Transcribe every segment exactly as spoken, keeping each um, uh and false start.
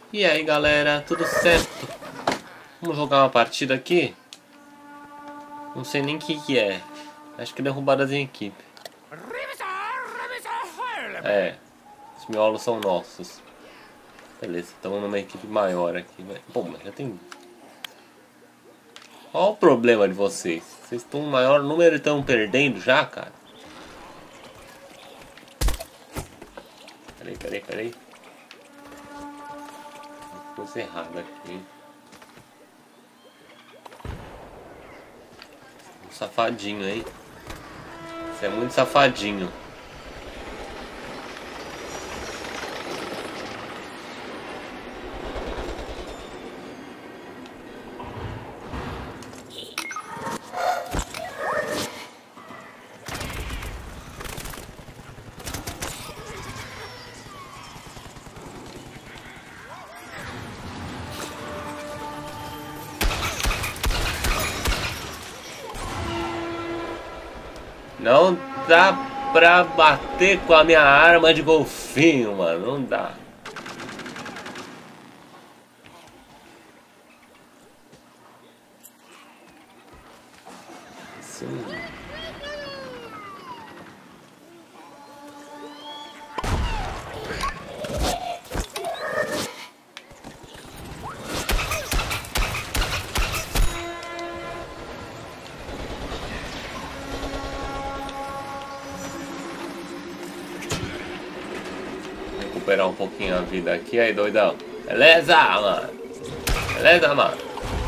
E aí galera, tudo certo? Vamos jogar uma partida aqui? Não sei nem o que que é. Acho que derrubadas em equipe. É, os miolos são nossos. Beleza, estamos numa equipe maior aqui. Pô, mas já tem... Qual o problema de vocês? Vocês estão um maior número e estão perdendo já, cara? Peraí, peraí, peraí. Coisa errada aqui, hein? Um safadinho, hein? Você é muito safadinho. Não dá pra bater com a minha arma de golfinho, mano. Não dá. Sim. Recuperar um pouquinho a vida aqui, aí doidão. Beleza, mano. Beleza, mano.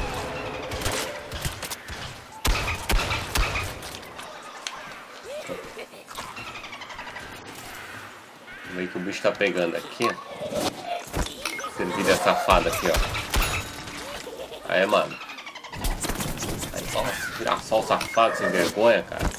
Vamos ver que o bicho tá pegando aqui, ó. Servilha safada aqui, ó. Aí, mano. Aí, nossa, girassol safado sem vergonha, cara.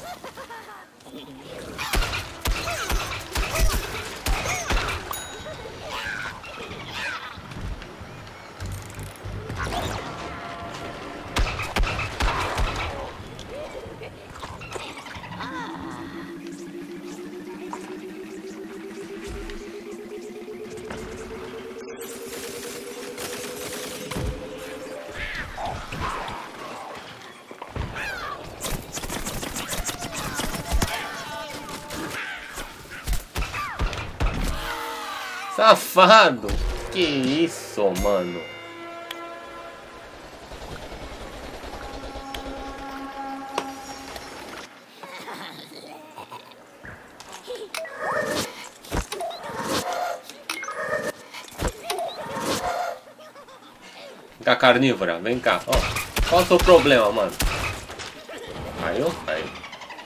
Safado! Que isso, mano? Vem cá, carnívora, vem cá. Ó, qual é o seu problema, mano? Caiu? Caiu.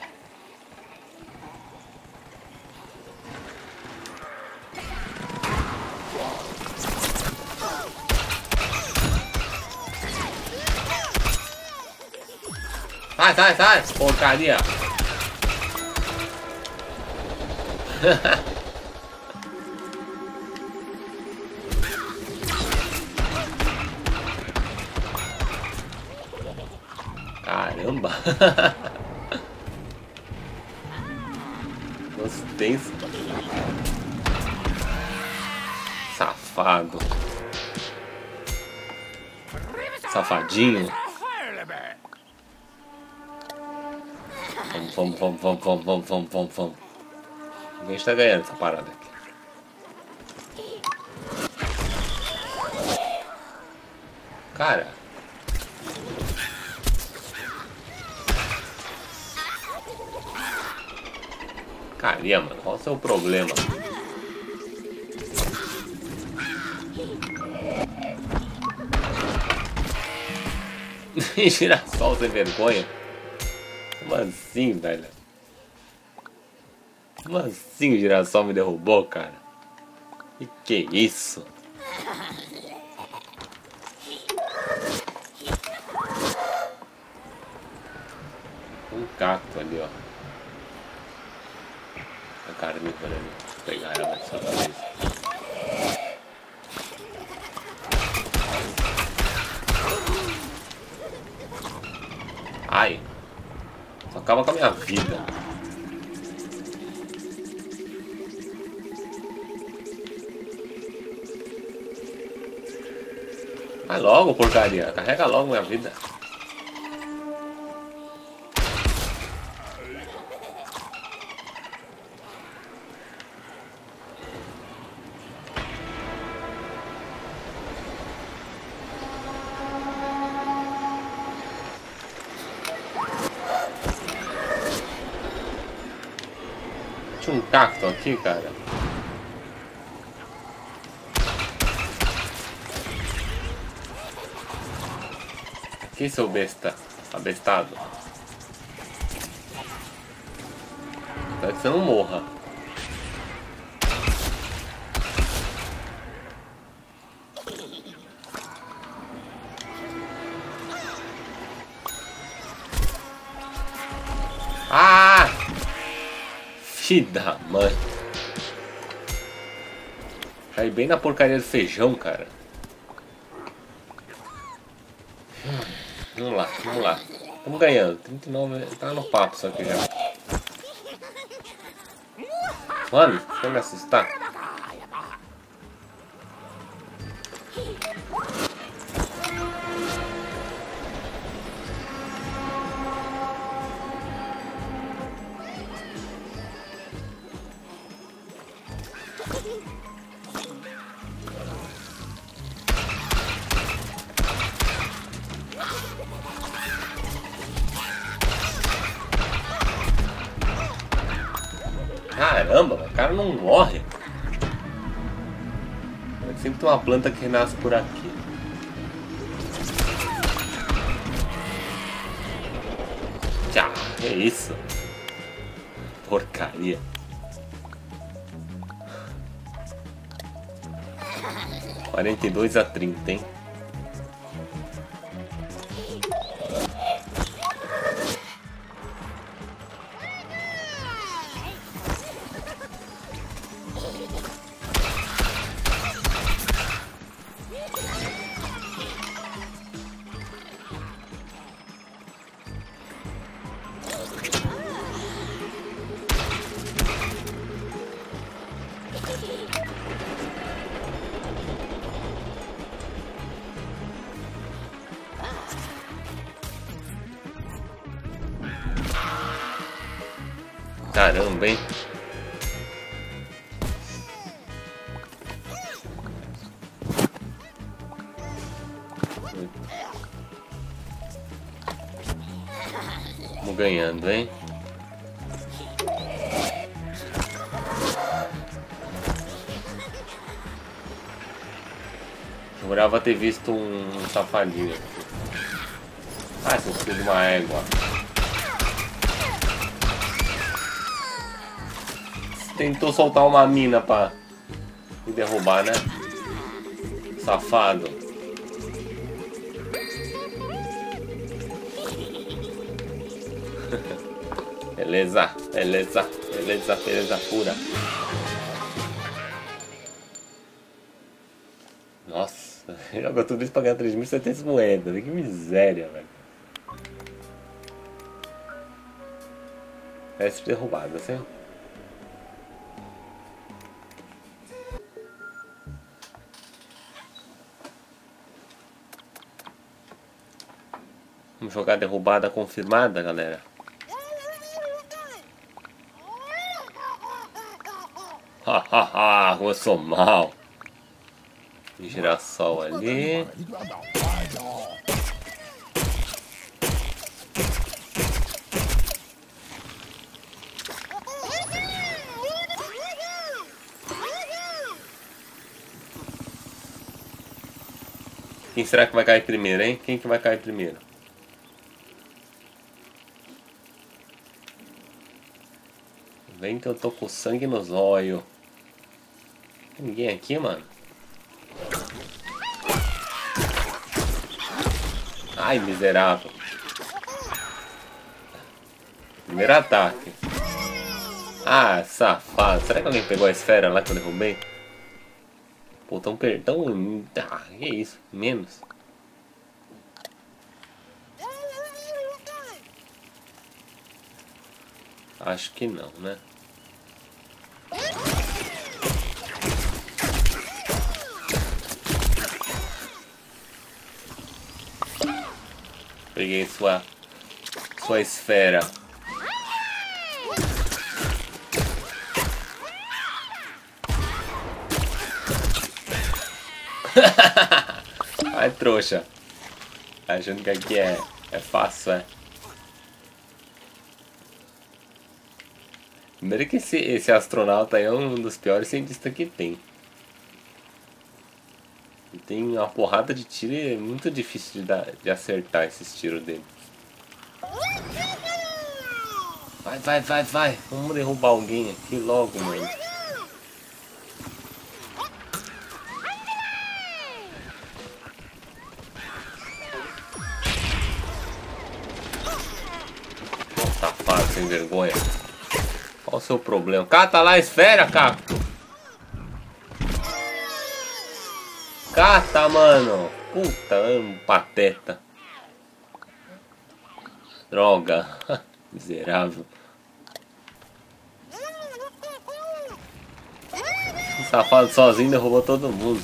Sai, sai, sai, porcaria! Caramba! Gostei. Safado. Safadinho. Vamos, vamos, vamos, vamos, vamos, vamos, vamos, vamos. Ninguém está ganhando essa parada aqui. Cara. Caria, mano. Qual é o seu problema? Girassol sem vergonha. Como assim, velho? Como assim o girassol me derrubou, cara? Que que é isso? Um cacto ali, ó. A carnívora ali. Vou pegar ela de surpresa. Ai! Só acaba com a minha vida. Vai logo, porcaria. Carrega logo minha vida. Tinha um cacto aqui, cara. Aqui, seu besta. Abestado. Espero que você não morra. Ah! Filho da mãe. Cai bem na porcaria do feijão, cara. Vamos lá, vamos lá. Estamos ganhando. trinta e nove. Tá no papo isso aqui já. Mano, quer me assustar? Caramba, o cara não morre. Sempre tem uma planta que renasce por aqui. Tchau, é isso. Porcaria. quarenta e dois a trinta, hein? Caramba, hein? Vamos ganhando, hein? Eu jurava ter visto um safadinho aqui. Ah, esse filho de uma égua. Tentou soltar uma mina pra me derrubar, né? Safado. Beleza, beleza, beleza, beleza pura. Nossa, joga tudo isso pra ganhar três mil e setecentas moedas. Que miséria, velho. Essa derrubada, assim. Vamos jogar derrubada confirmada, galera. Hahaha, eu sou mal. Girassol ali. Quem será que vai cair primeiro, hein? Quem que vai cair primeiro? Vem que eu tô com sangue nos olhos. Tem ninguém aqui, mano? Ai, miserável. Primeiro ataque. Ah, safado. Será que alguém pegou a esfera lá que eu derrubei? Pô, tão perdão. Ah, que isso? Menos. Acho que não, né? Peguei sua, sua esfera. Ai, trouxa. Achando que aqui é, é fácil, é. Primeiro que esse, esse astronauta aí é um dos piores cientistas que tem. Ele tem uma porrada de tiro e é muito difícil de, dar, de acertar esses tiros dele. Vai, vai, vai, vai. Vamos derrubar alguém aqui logo, mano. Safado, sem vergonha. Qual o seu problema? Cata lá a esfera, Cacto. Cata, mano. Puta, um pateta. Droga. Miserável. O safado sozinho derrubou todo mundo.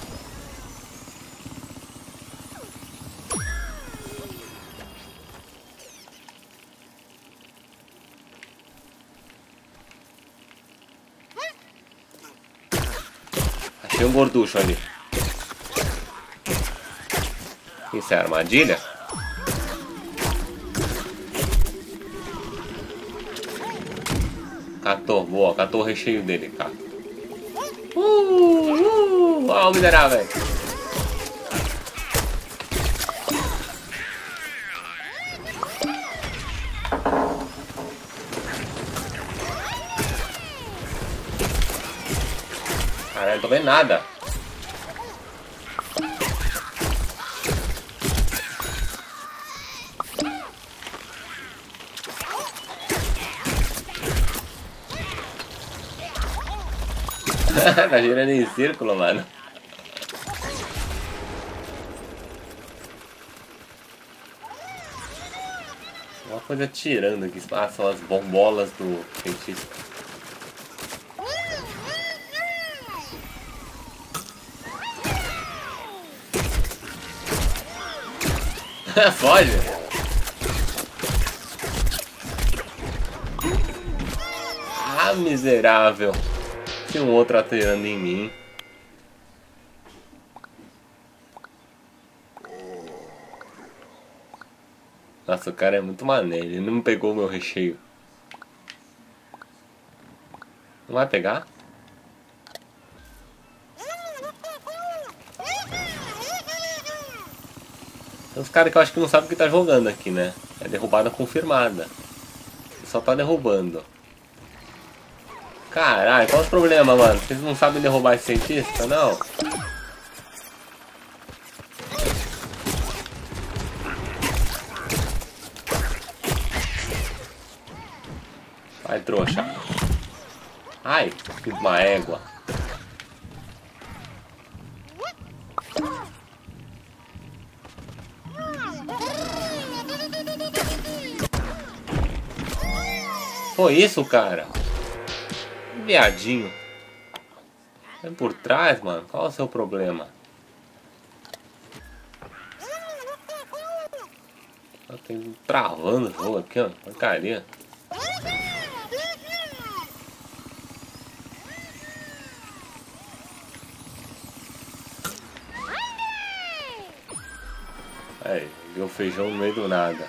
Achei um gorducho ali. Isso é armadilha? Catou, boa, catou o recheio dele, cara. Uh, uh, ó, o miserável. Caralho, não tô vendo nada. Tá girando em círculo, mano. Uma coisa tirando aqui. Ah, são as bombolas do cientista. Foge! Ah, miserável! Tem um outro atirando em mim. Nossa, o cara é muito maneiro. Ele não pegou o meu recheio. Não vai pegar? Tem uns caras que eu acho que não sabem o que tá jogando aqui, né? É derrubada confirmada. Só tá derrubando. Caralho, qual é o problema, mano? Vocês não sabem derrubar esse cientista, não? Vai, trouxa. Ai, que uma égua. Foi isso, cara? Viadinho. Vem por trás, mano. Qual é o seu problema? Eu tenho travando o jogo aqui, ó. Porcaria. Aí, deu feijão no meio do nada.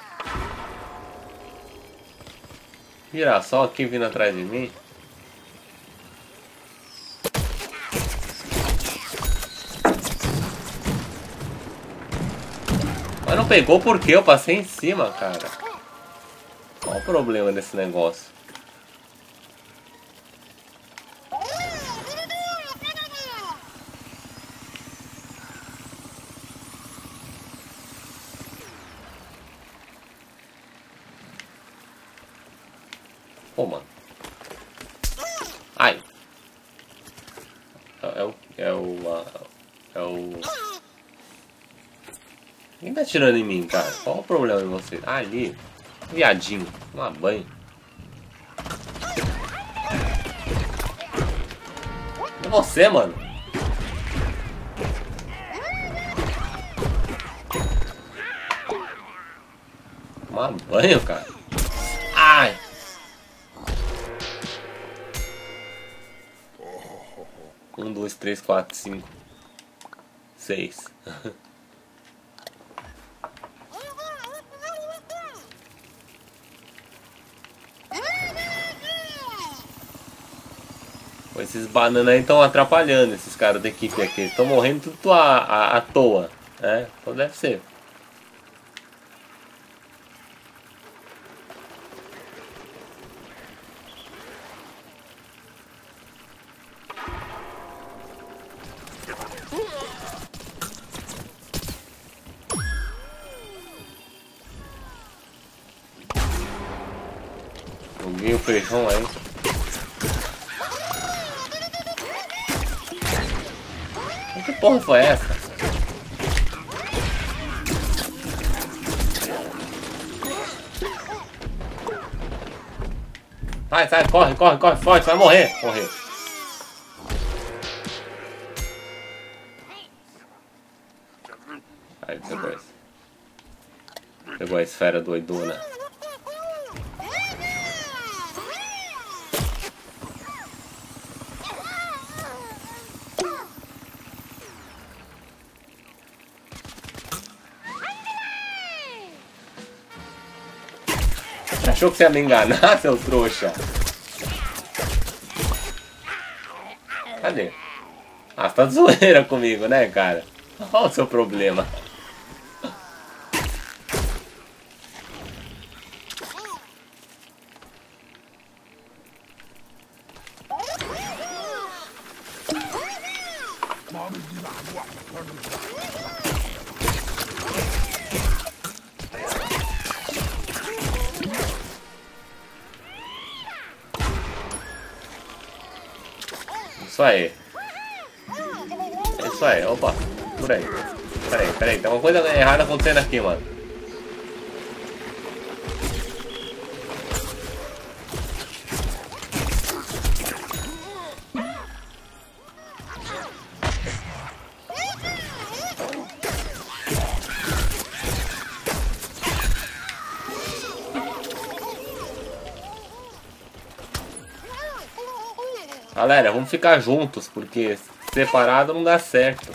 Girassol aqui vindo atrás de mim. Mas não pegou porque eu passei em cima, cara. Qual o problema desse negócio? Pô, mano. Ai. É o... É o... É o... Quem tá atirando em mim, cara? Qual o problema de você? Ah, ali. Viadinho. Toma banho. É você, mano. Tomar banho, cara. Ai! Um, dois, três, quatro, cinco, seis. Esses bananas aí estão atrapalhando esses caras da equipe aqui. Estão morrendo tudo à, à, à toa, né? Então deve ser. Joguei o feijão aí. Que porra foi essa? Sai, sai, corre, corre, corre, forte, vai morrer. Morreu. Aí pegou esse. Pegou a esfera doidona. Achou que você ia me enganar, seu trouxa? Cadê? Ah, você tá de zoeira comigo, né, cara? Qual o seu problema? Isso aí. É isso aí, opa. Por aí. Peraí, peraí. Tem uma coisa errada acontecendo aqui, mano. Galera, vamos ficar juntos, porque separado não dá certo.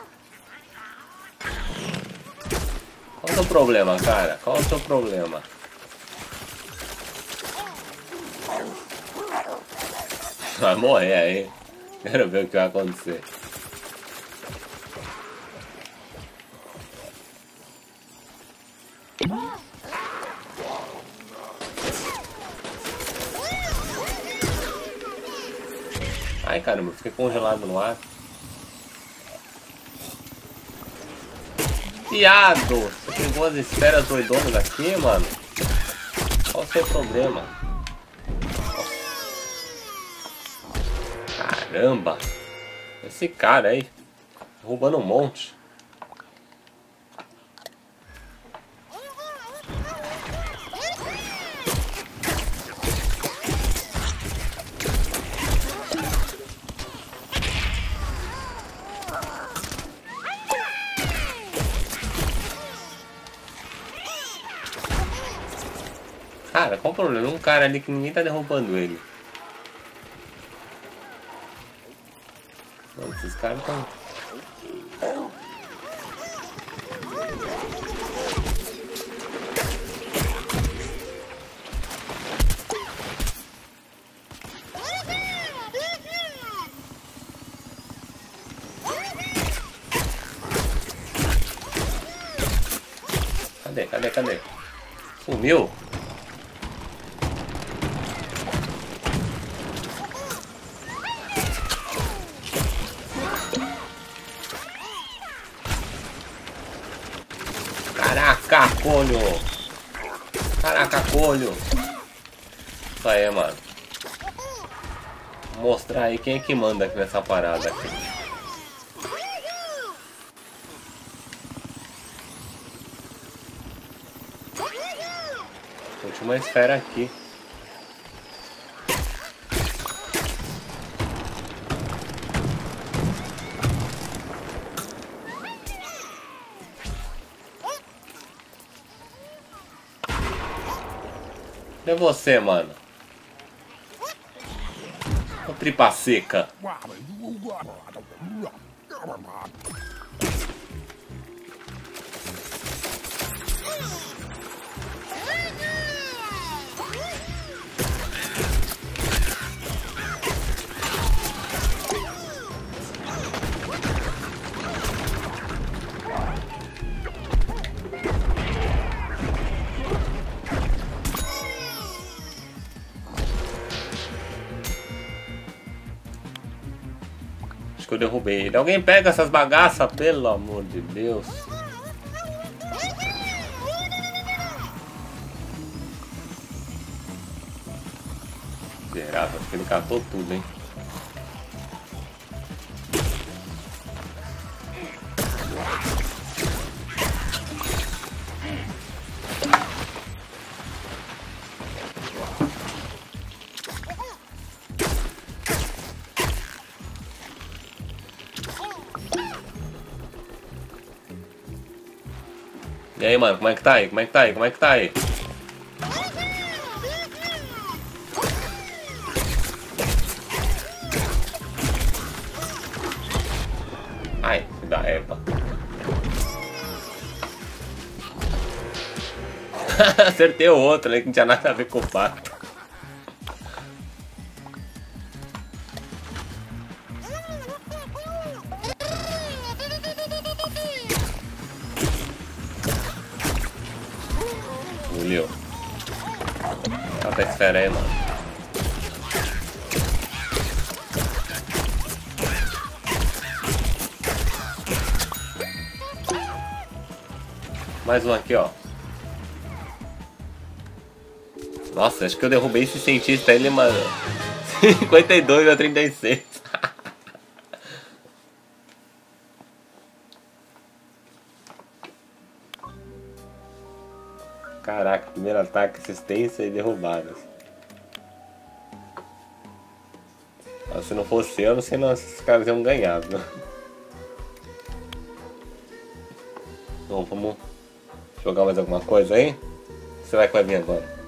Qual é o seu problema, cara? Qual é o seu problema? Vai morrer aí. Quero ver o que vai acontecer. Ai, caramba, fiquei congelado no ar. Viado! Você pegou as esferas doidonas aqui, mano? Qual o seu problema? Caramba! Esse cara aí, roubando um monte. Cara, qual o problema? Um cara ali que ninguém tá derrubando ele. Não, esses caras estão... Cadê, cadê, cadê? Sumiu? Caraca, colho! Caraca, colho! Isso aí, mano. Vou mostrar aí quem é que manda aqui nessa parada aqui. Última esfera aqui. É você, mano. Ô, tripa seca. Que eu derrubei ele. Alguém pega essas bagaças, pelo amor de Deus. Miserável, acho que ele catou tudo, hein. E aí, mano, como é que tá aí? Como é que tá aí? Como é que tá aí? Ai, filho da Eva. Acertei o outro, né? Que não tinha nada a ver com o pato. Engoliu. Cata a esfera aí, mano. Mais um aqui, ó. Nossa, acho que eu derrubei esse cientista ele, mano. cinquenta e dois a trinta e seis. Caraca, primeiro ataque, assistência e derrubadas. Mas se não fosse eu, não sei não se esses caras iam ganhar, viu? Bom, vamos jogar mais alguma coisa aí? Será que vai vir agora?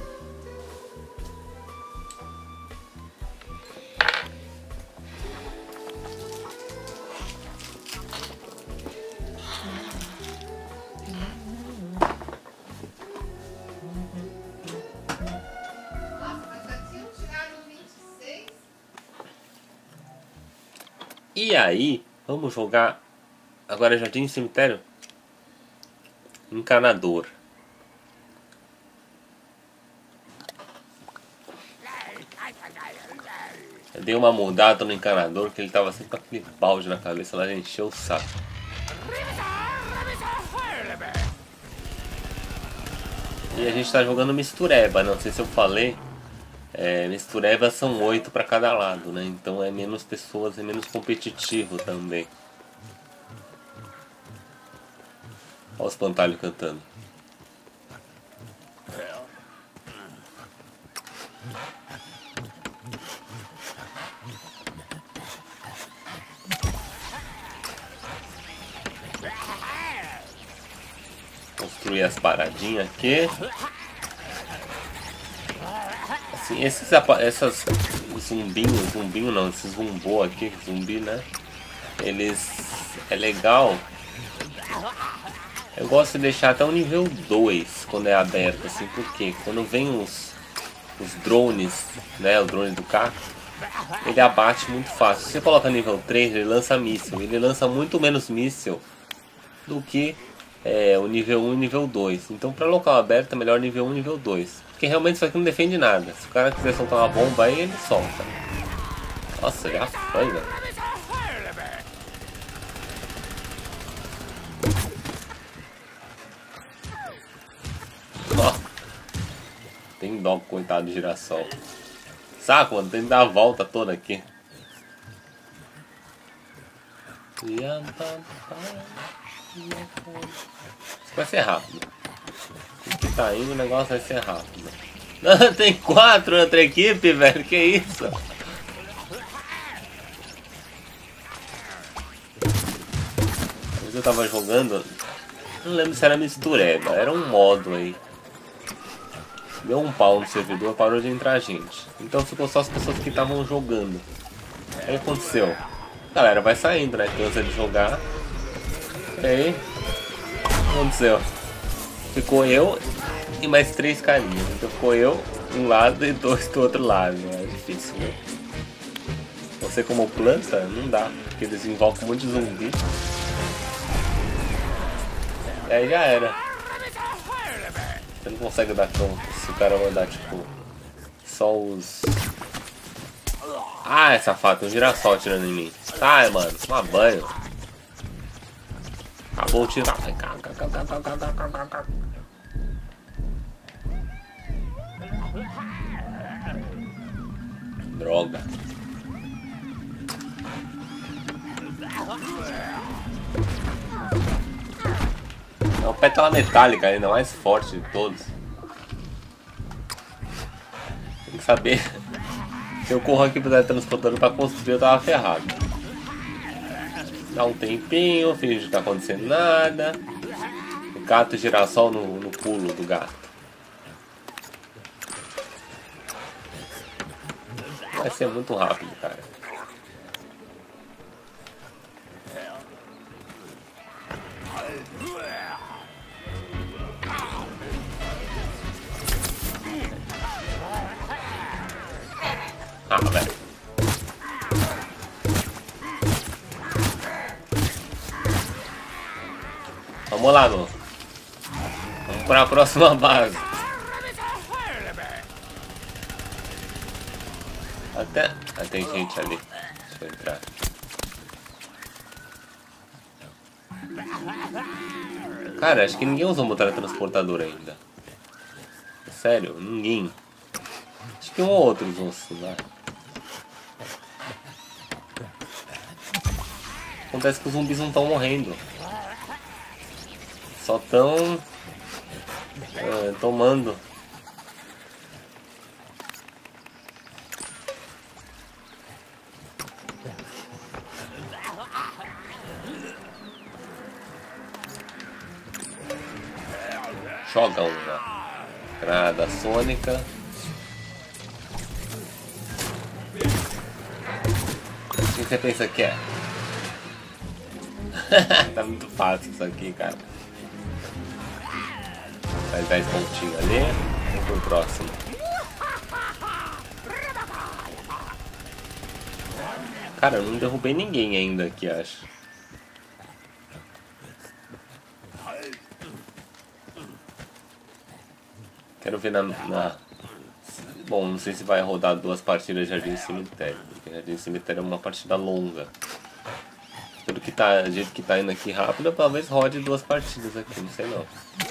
E aí, vamos jogar agora Jardim e Cemitério? Encanador. Eu dei uma mudada no encanador, que ele tava sempre com aquele balde na cabeça lá, ele encheu o saco. E a gente tá jogando mistureba, não sei se eu falei. É, mistureba são oito para cada lado, né? Então é menos pessoas, é menos competitivo também. Olha os pantalhos cantando. Construir as paradinhas aqui. Assim, esses essas zumbinhos, zumbinho não, esses zumbô aqui, zumbi, né? Eles é legal. Eu gosto de deixar até o nível dois quando é aberto, assim, porque quando vem os, os drones, né, o drone do carro, ele abate muito fácil. Se você coloca nível três, ele lança míssil. Ele lança muito menos míssil do que é, o nível um e nível dois. Então, para local aberto, é melhor nível um e nível dois. Porque realmente isso aqui não defende nada. Se o cara quiser soltar uma bomba aí, ele solta. Nossa, já foi, velho. Tem dó, coitado do girassol. Saco, mano, tem que dar a volta toda aqui. Isso vai ser rápido. Aqui tá indo, o negócio vai ser rápido. Não, tem quatro na outra equipe, velho. Que isso? Às eu tava jogando. Não lembro se era mistureba. Era um modo aí. Deu um pau no servidor, parou de entrar gente. Então ficou só as pessoas que estavam jogando. Aí o que aconteceu? A galera vai saindo, né? Cansa de jogar. E aí, o que aconteceu? Ficou eu e mais três carinhas. Então ficou eu de um lado e dois do outro lado. É difícil, né? Você como planta, não dá. Porque eles invocam um monte de zumbi. E aí já era. Você não consegue dar conta se o cara mandar tipo só os... Ah, é safado, tem um girassol atirando em mim. Tá, mano, toma banho. Acabou o tiro. Droga. É o pétala metálica ainda, mais forte de todos. Tem que saber. Se eu corro aqui pro teletransportador pra construir, eu tava ferrado. Dá um tempinho, finge que não tá acontecendo nada. O gato girassol no, no pulo do gato. Vai ser muito rápido, cara. Ah, velho. Vamos lá, não. Vamos para a próxima base. Até... Ah, tem gente ali. Deixa eu entrar. Cara, acho que ninguém usou o teletransportador ainda. Sério, ninguém. Acho que um ou outro usou assim, né? Acontece que os zumbis não estão morrendo. Só estão é, tomando. Joga uma granada sônica. O que você pensa que é? Tá muito fácil isso aqui, cara. Faz dez pontinhos ali. Vamos pro próximo. Cara, eu não derrubei ninguém ainda aqui, acho. Quero ver na, na... Bom, não sei se vai rodar duas partidas de Jardim Cemitério. Porque Jardim Cemitério é uma partida longa. Pelo que tá, do jeito que tá indo aqui rápido, talvez rode duas partidas aqui, não sei não.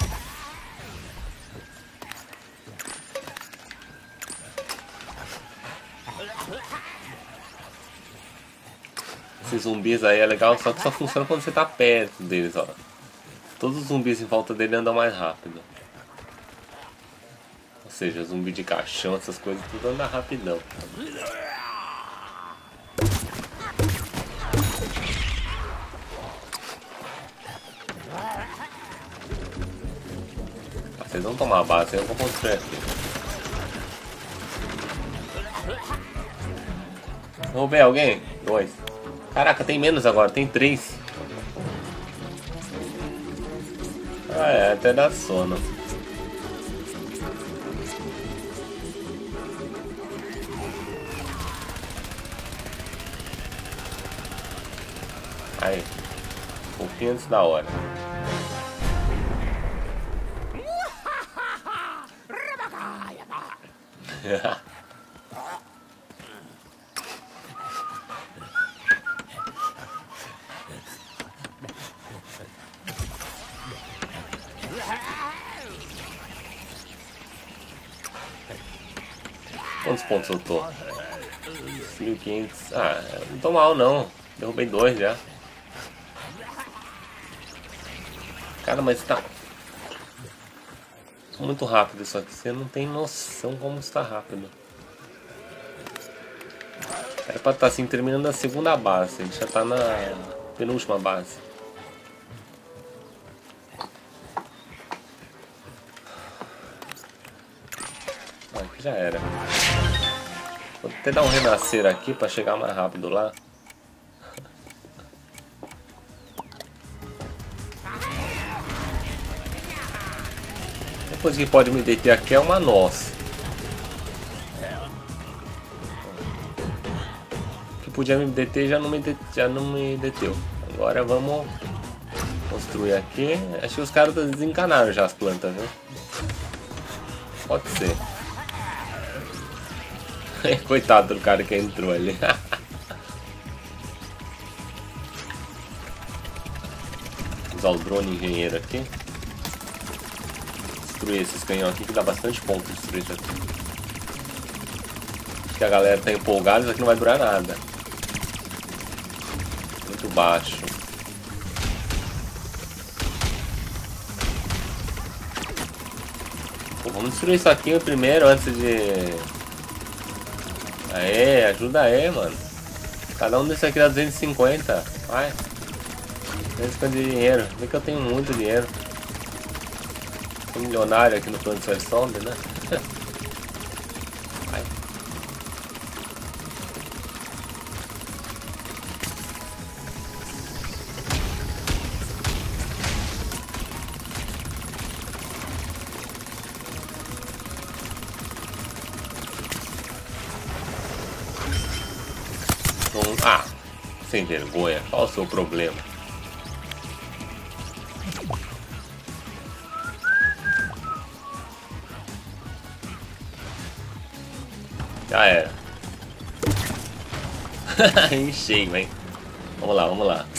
Esses zumbis aí é legal, só que só funciona quando você tá perto deles, ó. Todos os zumbis em volta dele andam mais rápido. Ou seja, zumbi de caixão, essas coisas, tudo anda rapidão. Vocês vão tomar a base, eu vou construir aqui. Roubei alguém? Dois. Caraca, tem menos agora, tem três. Ah é, até dá sono. Aí, um pouquinho antes da hora. Quantos pontos eu tô? mil e quinhentos. Ah, não tô mal não. Derrubei dois já. Cara, mas tá muito rápido isso aqui. Você não tem noção como está rápido. Era pra estar assim terminando a segunda base. A gente já tá na penúltima base. que já era. Vou até dar um renascer aqui pra chegar mais rápido lá. A coisa que pode me deter aqui é uma noz. O que podia me deter já não me, det já não me deteu. Agora vamos construir aqui. Acho que os caras desencanaram já as plantas, viu? Pode ser. Coitado do cara que entrou ali. Usar o drone engenheiro aqui. Destruir esses canhões aqui que dá bastante ponto de destruir isso aqui. Acho que a galera tá empolgada, isso aqui não vai durar nada. Muito baixo. Pô, vamos destruir isso aqui primeiro antes de... Aê, ajuda aí, mano. Cada um desses aqui dá duzentos e cinquenta. Vai. duzentos e cinquenta de dinheiro. Vê que eu tenho muito dinheiro. Sou milionário aqui no plano de seleção, né? Vai. Ah, sem vergonha. Qual o seu problema? Já era. Enchei, vem. Vamos lá, vamos lá.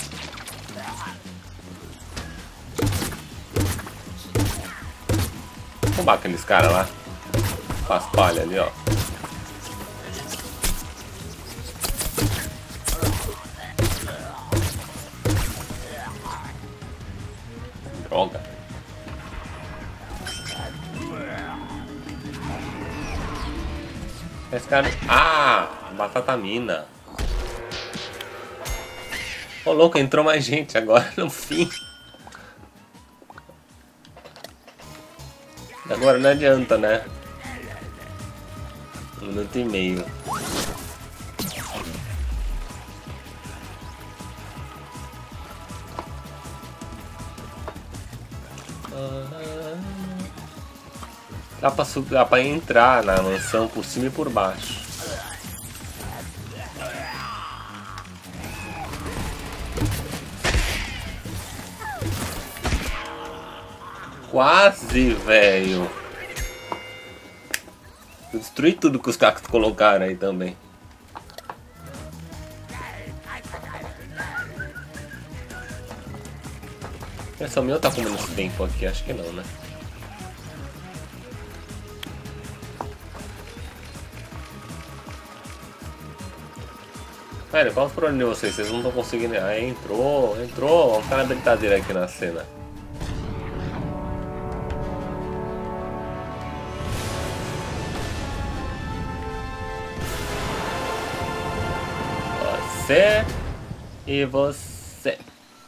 Vamos roubar aqueles caras lá. Faz palha ali, ó. Droga. Esse cara... Ah! Batata mina. Ô louco, entrou mais gente agora no fim. Agora não adianta, né? Um minuto e meio. Dá pra, subir, dá pra entrar na mansão por cima e por baixo. Quase, velho. Eu destruí tudo que os cactos colocaram aí também. Essa minha tá comendo esse tempo aqui? Acho que não, né? Velho, qual é o problema de vocês? Vocês não estão conseguindo... Ah, entrou, entrou. Vamos ficar na brincadeira aqui na cena. Você e você.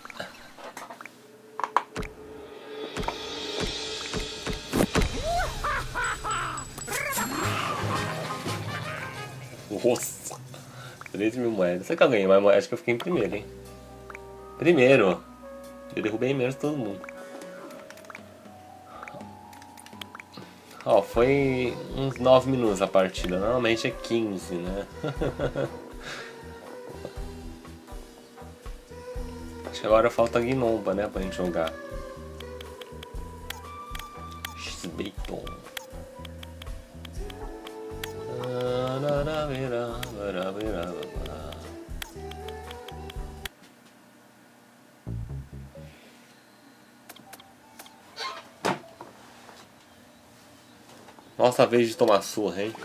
Nossa. treze mil moedas. Será que eu ganhei mais moedas? Acho que eu fiquei em primeiro, hein? Primeiro! Eu derrubei menos todo mundo. Ó, foi uns nove minutos a partida. Normalmente é quinze, né? Acho que agora falta Gnomba, né? Pra gente jogar. X-Bacon. Nossa vez de tomar surra, hein?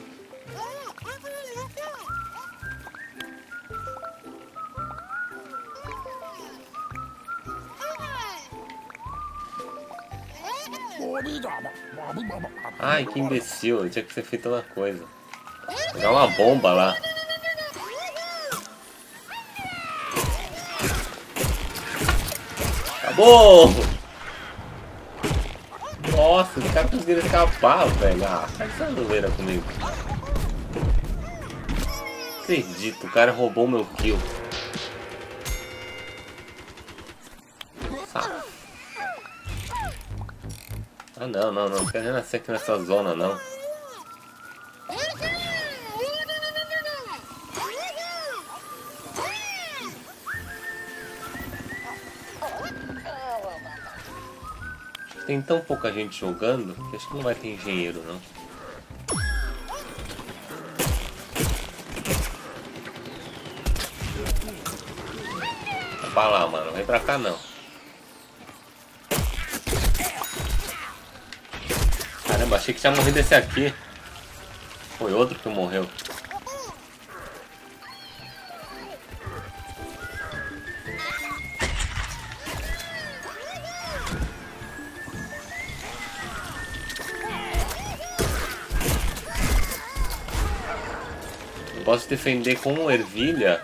Ai, que imbecil, eu tinha que ter feito uma coisa. Jogar uma bomba lá. Acabou! Nossa, os caras conseguiram escapar, velho. Ah, faz essa zoeira comigo. Não acredito, o cara roubou meu kill. Sabe? Ah, não, não, não. Não quero renascer aqui nessa zona, não. Tem tão pouca gente jogando que acho que não vai ter engenheiro, não. Vai lá, mano. Vem pra cá, não. Caramba, achei que tinha morrido esse aqui. Foi outro que morreu. Posso defender com ervilha.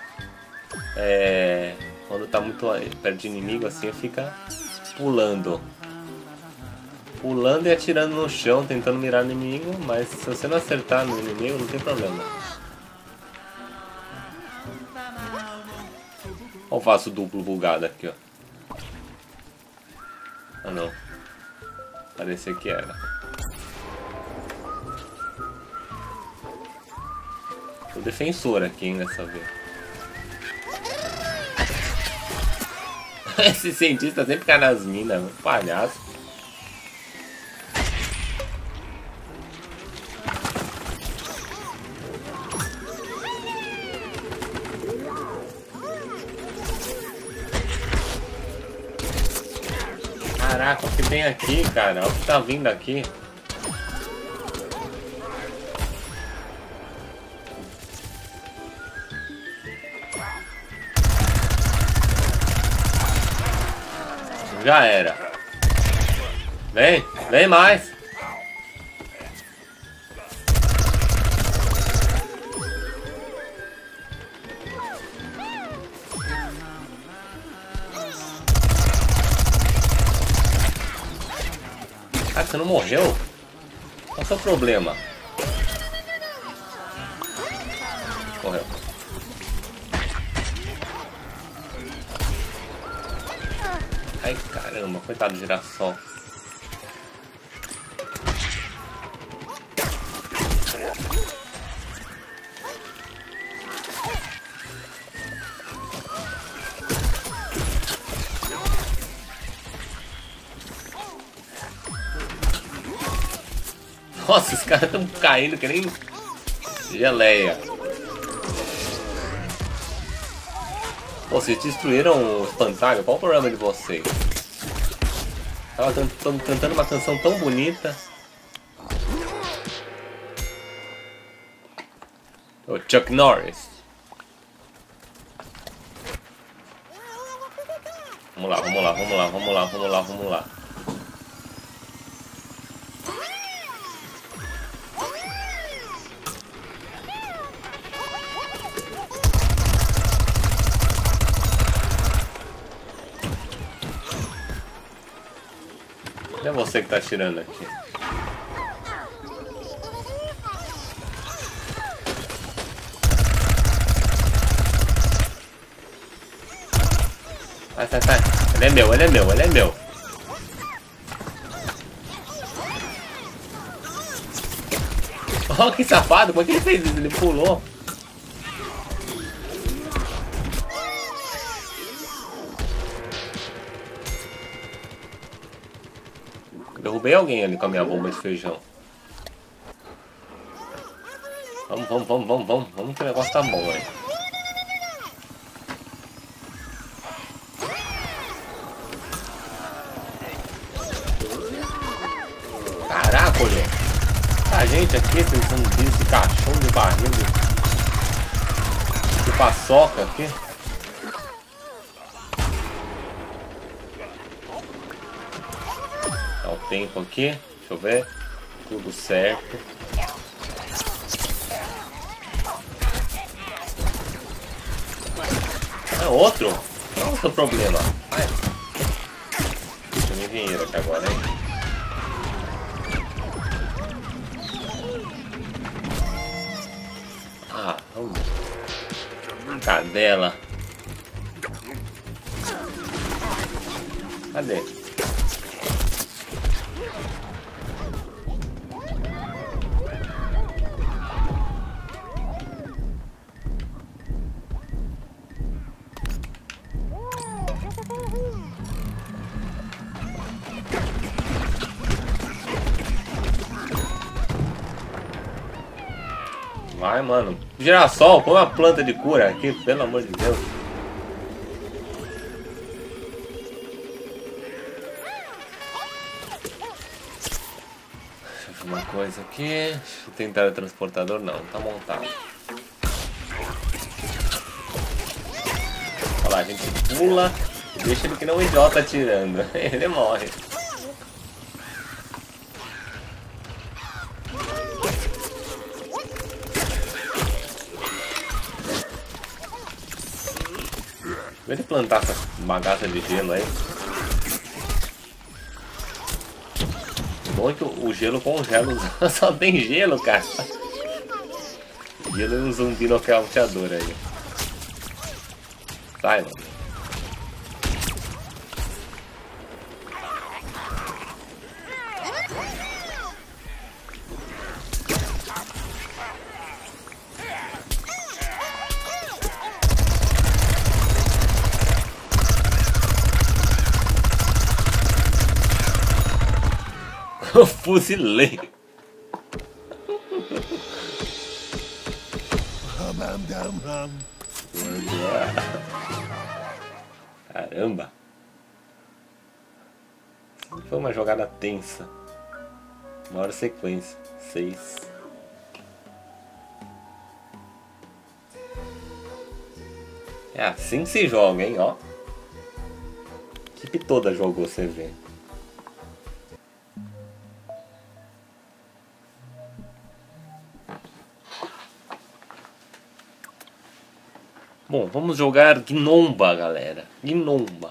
É, quando tá muito perto de inimigo assim, fica pulando. Pulando e atirando no chão, tentando mirar no inimigo. Mas se você não acertar no inimigo, não tem problema. Olha o vaso duplo bugado aqui, ó. Ah, não. Parecia que era. O defensor aqui, hein, dessa vez. Esse cientista sempre cai nas minas, um palhaço. Caraca, o que tem aqui, cara? Olha o que tá vindo aqui. Já era. Vem, vem mais. Cara, você não morreu? Qual é o seu problema? Correu. Ai, caramba, coitado do girassol. Nossa, os caras estão caindo que nem geleia. Pô, vocês destruíram o espantalho? Qual o problema de vocês? Tava cantando uma canção tão bonita. O Chuck Norris. Vamos lá, vamos lá, vamos lá, vamos lá, vamos lá, vamos lá. É você que tá atirando aqui. Sai, sai, sai. Ele é meu, ele é meu, ele é meu. Oh, que safado. Como é que ele fez isso? Ele pulou. Derrubei alguém ali com a minha bomba de feijão. Vamos, vamos, vamos, vamos, vamos. Vamos que o negócio tá bom aí. Caraca, olha. A gente aqui, esses zumbis, esse cachorro de barriga. De paçoca aqui. Tempo aqui, deixa eu ver, tudo certo. É outro? Qual é o seu problema? Ai. Deixa eu me vir aqui agora, hein? Vamos. Cadela. Cadê? Vai, mano. Girassol, põe uma planta de cura aqui, pelo amor de Deus. Deixa eu ver uma coisa aqui. Deixa eu tentar o transportador. Não, tá montado. Olha lá, a gente pula. Deixa ele que não é um idiota atirando. Ele morre. Vou ele plantar essa bagaça de gelo aí. Bom é que o gelo congela. Só tem gelo, cara. Gelo e um zumbi nocauteador aí. Sai, mano. Eu fuzilei. Caramba. Foi uma jogada tensa. Bora sequência. Seis. É assim que se joga, hein, ó. A equipe toda jogou, você vê. Bom, vamos jogar Gnomba, galera. Gnomba.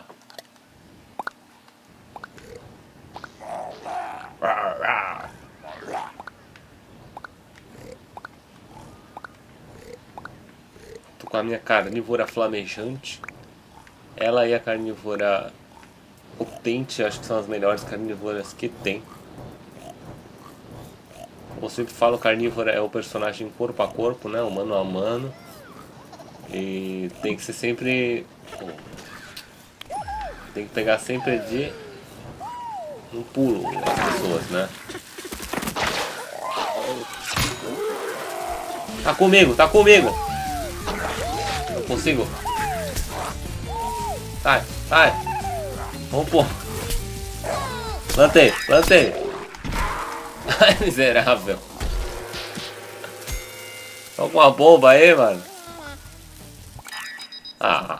Tô com a minha carnívora flamejante. Ela e a carnívora potente, acho que são as melhores carnívoras que tem. Eu sempre falo, carnívora é o personagem corpo a corpo, né? O mano a mano. E tem que ser sempre... Tem que pegar sempre de... um pulo as pessoas, né? Tá comigo, tá comigo! Não consigo. Sai, sai! Vamos pôr! Plantei, plantei! Ai, miserável! Tô com uma bomba aí, mano! Ah.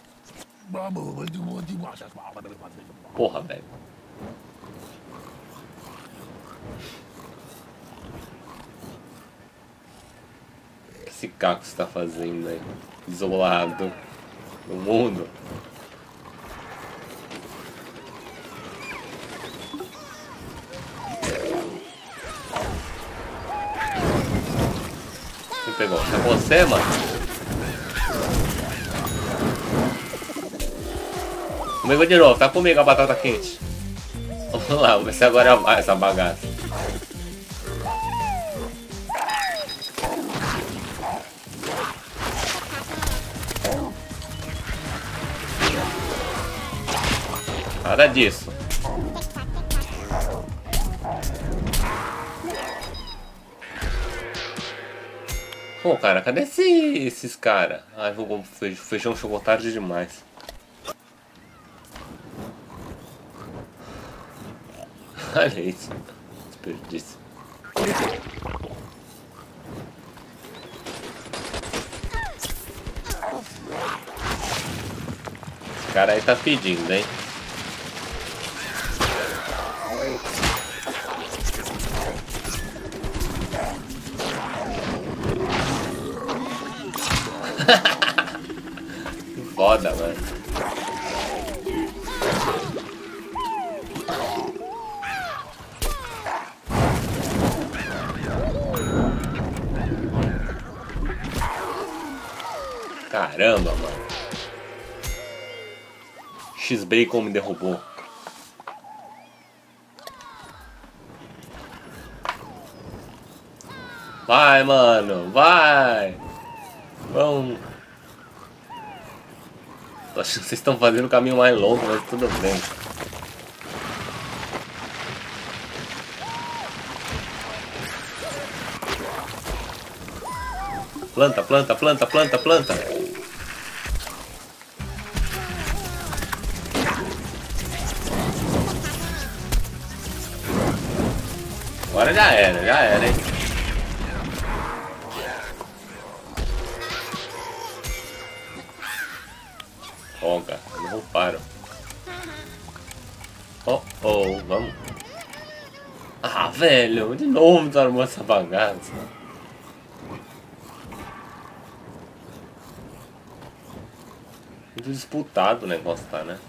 Porra, velho. O que esse caco está fazendo aí? Isolado no mundo. Quem pegou? É você, mano? Comigo de novo, tá comigo a batata quente. Vamos lá, vamos ver se agora vai essa bagaça. Nada disso. Pô, cara, cadê esse, esses caras? Ah, o feijão chegou tarde demais. Olha isso. Desperdício. Esse cara aí tá pedindo, hein? Que foda, mano. Caramba, mano. X-Bacon me derrubou. Vai, mano, vai! Vamos! Tô achando que vocês estão fazendo o caminho mais longo, mas tudo bem. Planta, planta, planta, planta, planta! Agora já era, já era, hein? Folga, eles não param. Oh, oh, vamos. Ah, velho, de novo desarmou essa bagaça. Muito disputado o negócio tá, né?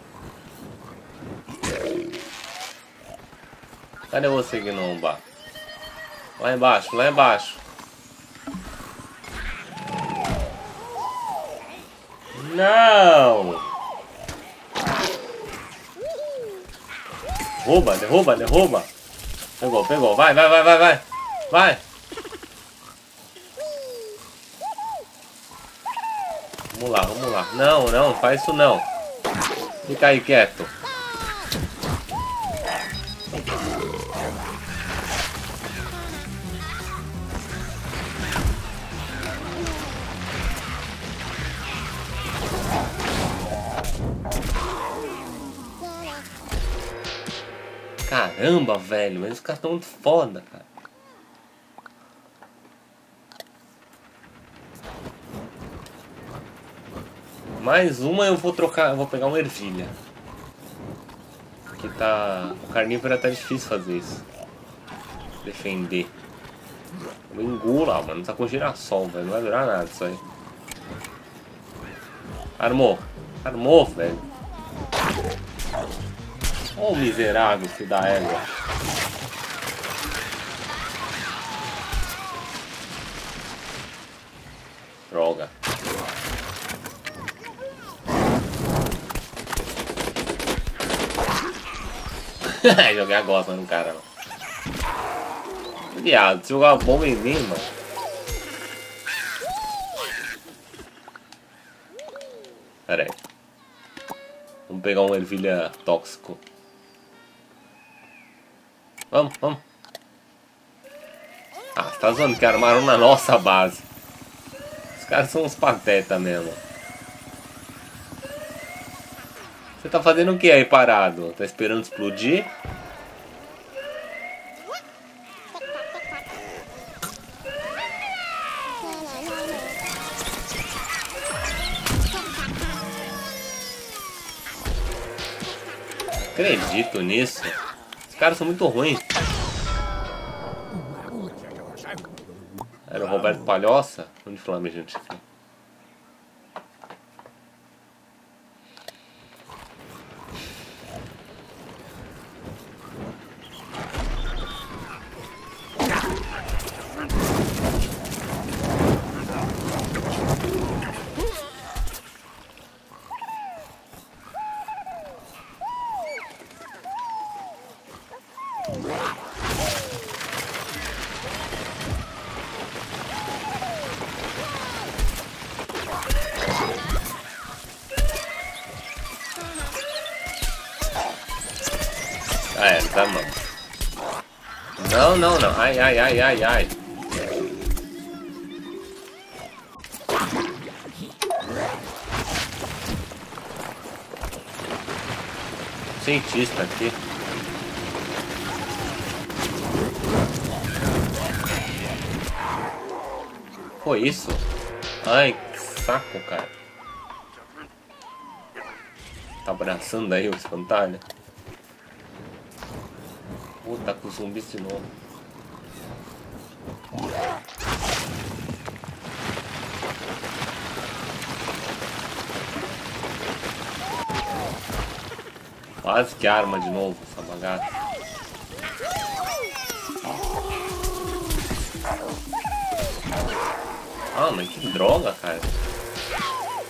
Cadê você, Gnomba? Lá embaixo, lá embaixo. Não! Derruba, derruba, derruba. Pegou, pegou. Vai, vai, vai, vai, vai. Vai. Vamos lá, vamos lá. Não, não, faz isso não. Fica aí quieto. Caramba, velho, mas os caras estão muito foda, cara. Mais uma eu vou trocar, eu vou pegar uma ervilha. Porque tá... o carnívoro tá difícil fazer isso. Defender. Eu engula, mano, tá com girassol, velho, não vai durar nada isso aí. Armou, armou, velho. Ô, miserável, filho da égua. Droga. Joguei a gosma no cara, não. Viado, se jogar uma bomba em mim, mano. Pera aí. Vamos pegar uma ervilha tóxico. Vamos, vamos. Ah, você tá zoando que armaram na nossa base. Os caras são uns patetas mesmo. Você tá fazendo o que aí parado? Tá esperando explodir? Acredito nisso. Os caras são muito ruins. Era o Roberto Palhoça? Onde Flamengo, gente? Ah, é, tá bom. Não, não, não. Ai, ai, ai, ai, ai. Cientista aqui. Foi isso? Ai, que saco, cara. Tá abraçando aí o espantalho? Puta, com zumbi de novo. Quase que arma de novo essa bagaça. Ah, mas que droga, cara.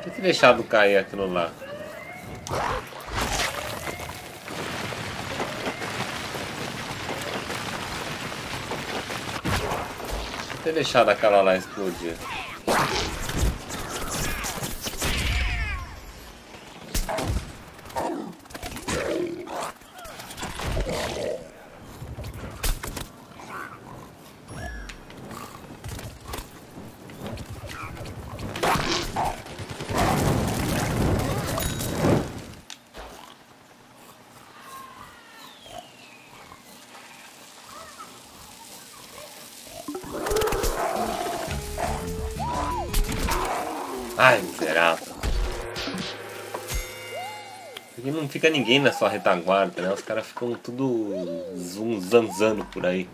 Por que ter deixado cair aquilo lá? Por que ter deixado aquela lá explodir? Ai, miserável. Aqui não fica ninguém na sua retaguarda, né? Os caras ficam tudo zum, zanzando por aí.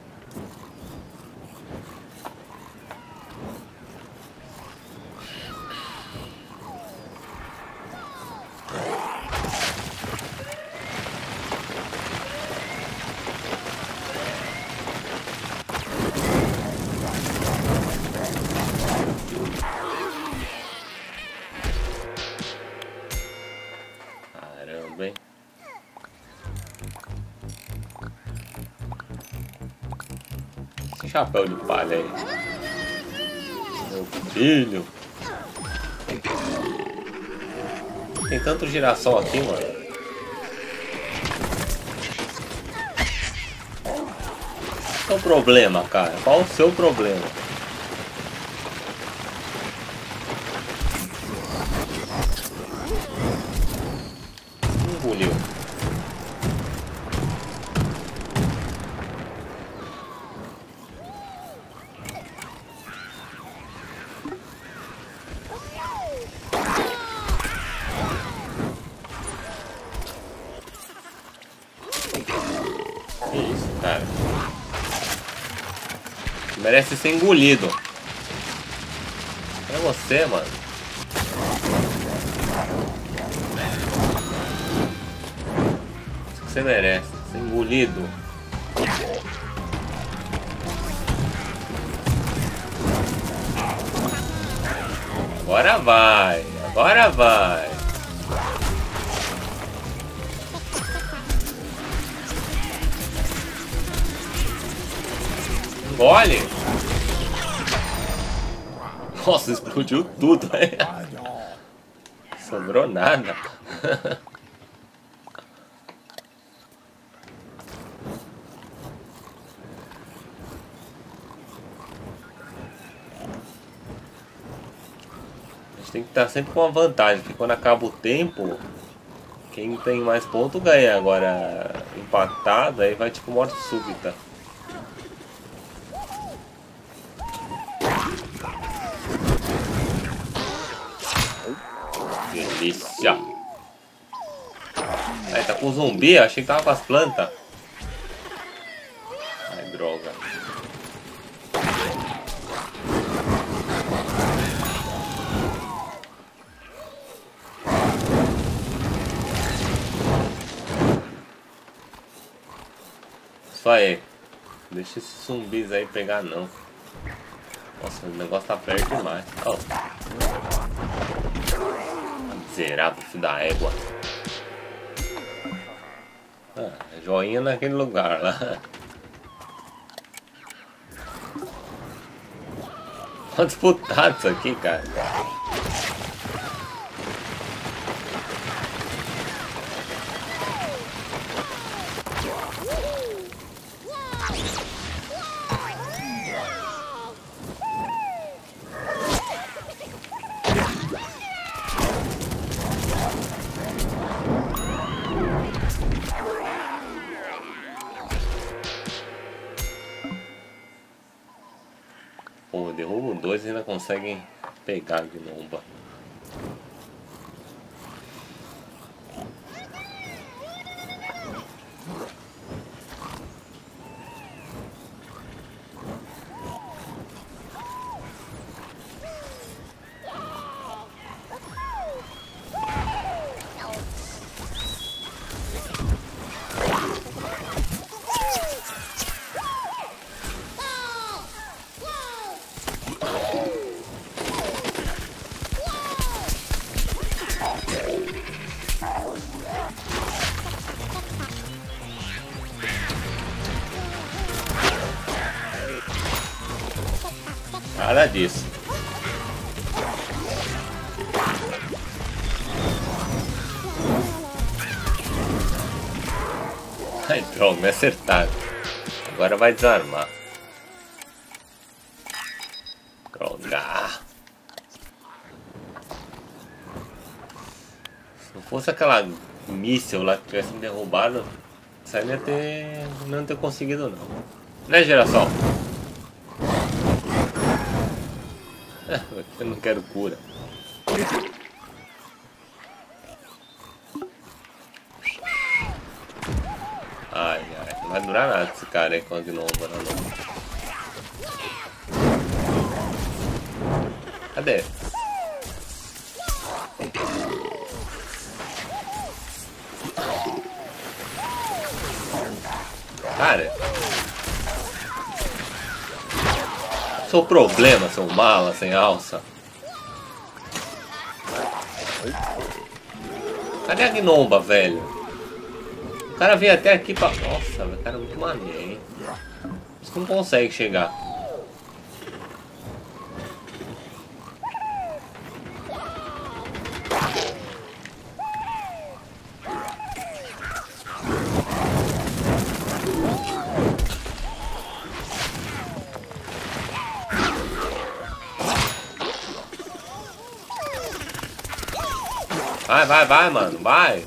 Bem. Esse chapéu de palha aí. Meu filho. Tem tanto girassol aqui, mano. Qual é o problema, cara? Qual o seu problema? Engoliu. Que isso, cara? Merece ser engolido. É você, mano. Isso que você merece. Ser engolido. Agora vai. Agora vai. Engole. Nossa, explodiu tudo. Sobrou nada. A gente tem que estar sempre com uma vantagem, porque quando acaba o tempo, quem tem mais ponto ganha. Agora, empatado, aí vai tipo morte súbita. Delícia! Aí tá com zumbi, achei que tava com as plantas. Ai, droga. Isso aí. Deixa esses zumbis aí pegar não. Nossa, o negócio tá perto demais. Oh. Miserável, filho da égua. Ah, joinha naquele lugar lá. Tá disputado isso aqui, cara. Pô, derrubo dois e ainda conseguem pegar de novo. nada disso. Ai, droga, me acertaram. Agora vai desarmar. Droga. Se não fosse aquela míssil lá que tivesse me derrubado, isso aí não ia ter, não ia ter conseguido não. Né, geração? Eu não quero cura. Ai, ai, não vai durar nada esse cara aí com a Gnoma, não. Cadê? Cara, seu problema, seu mala sem alça. Cadê a Gnomba, velho? O cara veio até aqui pra... Nossa, o cara é muito maneiro, hein? Você não consegue chegar. Vai, vai, vai, mano, vai.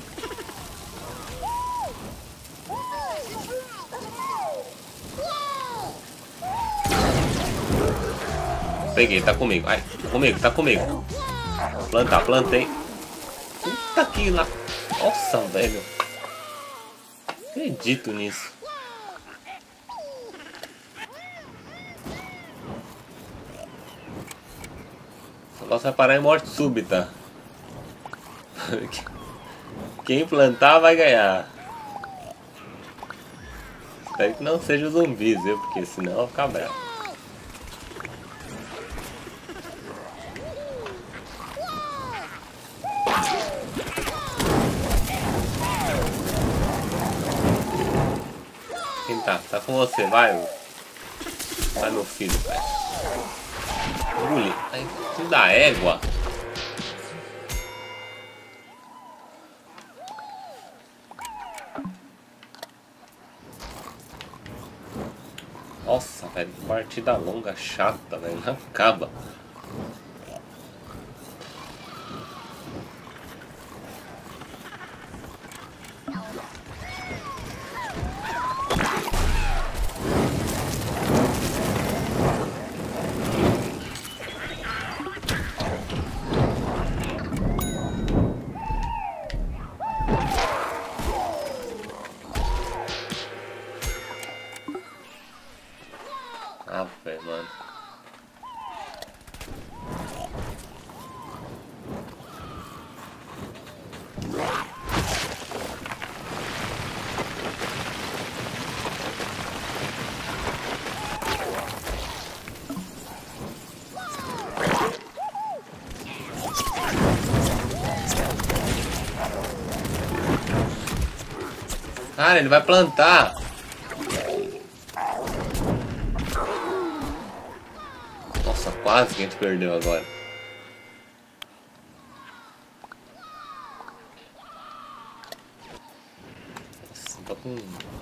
Peguei, tá comigo. Ai, tá comigo, tá comigo. Plantar, plantei. Puta que lá. Nossa, velho. Acredito nisso. O negócio vai parar em morte súbita. Quem plantar vai ganhar. Espero que não seja zumbis, viu? Porque senão eu vou ficar bravo. Quem tá? Tá com você, vai. Vai, meu filho, vai. Engoli. Ai, filho da égua. Nossa, velho, partida longa, chata, velho, não acaba. Ah, velho, mano. Cara, ele vai plantar. Nossa, quase que a gente perdeu agora. Nossa, tô com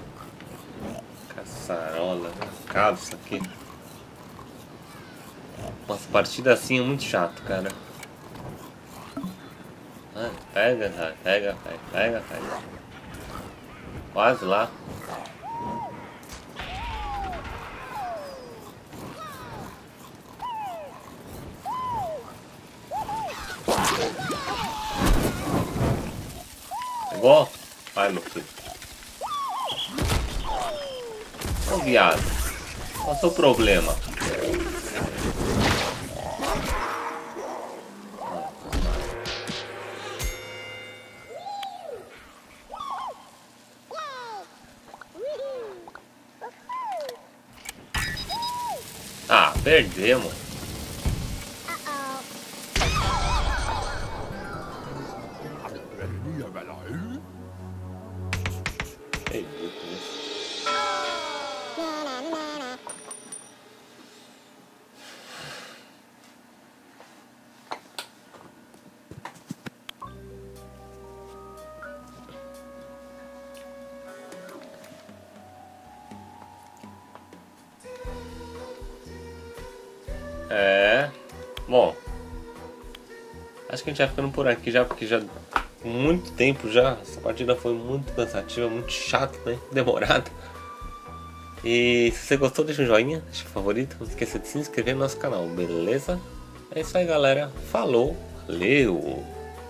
caçarola, né? Acaba isso aqui. Nossa, partida assim é muito chato, cara. Ah, pega, pega, pega, pega, pega. Quase lá. Pegou? Vai, meu filho. Ô, viado. Qual é o seu problema? Ah, perdemos. Bom, acho que a gente vai ficando por aqui já, porque já muito tempo já. Essa partida foi muito cansativa, muito chata, né? Demorada. E se você gostou, deixa um joinha, deixa um favorito. Não esqueça de se inscrever no nosso canal, beleza? É isso aí, galera. Falou, valeu!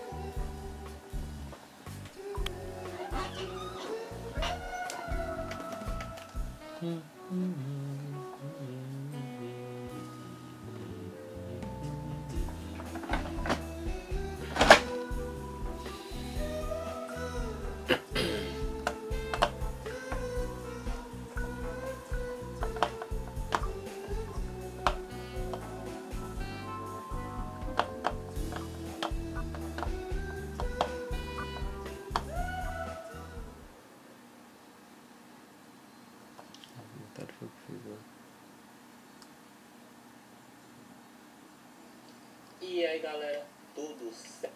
E aí, galera, tudo certo?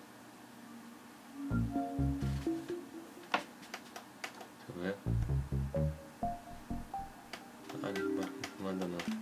Deixa eu ver. Ah, não manda não.